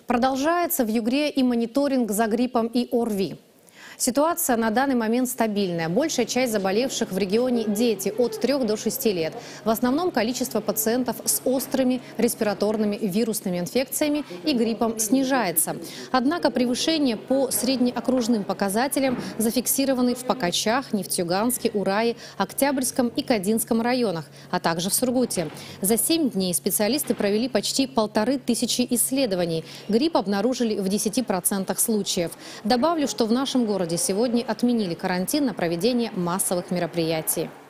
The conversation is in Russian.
Продолжается в Югре и мониторинг за гриппом и ОРВИ. Ситуация на данный момент стабильная. Большая часть заболевших в регионе – дети от 3 до 6 лет. В основном количество пациентов с острыми респираторными вирусными инфекциями и гриппом снижается. Однако превышения по среднеокружным показателям зафиксированы в Пакачах, Нефтьюганске, Урае, Октябрьском и Кодинском районах, а также в Сургуте. За 7 дней специалисты провели почти 1500 исследований. Грипп обнаружили в 10% случаев. Добавлю, что в нашем городе сегодня отменили карантин на проведение массовых мероприятий.